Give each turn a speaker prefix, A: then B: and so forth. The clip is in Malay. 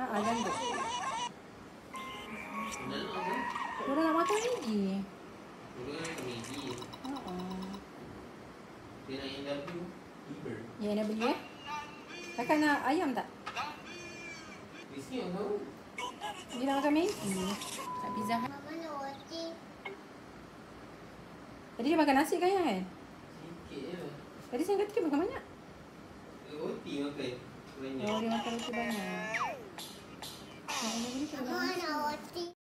A: Gantuk.
B: Nak apa?
A: Korang nak makan Maggi?
B: Korang nak makan Maggi. Dia nak yang W. Liver.
A: Ya, nak beli Kakak nak ayam tak?
B: Di sini orang tahu.
A: Dia nak makan Maggi. Kat Pizza Hut.
C: Mama nak roti.
A: Tadi dia makan nasi kan?
B: Sikit je lah.
A: Tadi saya kata dia makan banyak.
B: Roti makan. Banyak.
A: Oh, dia makan roti banyak.
C: Mama nak roti.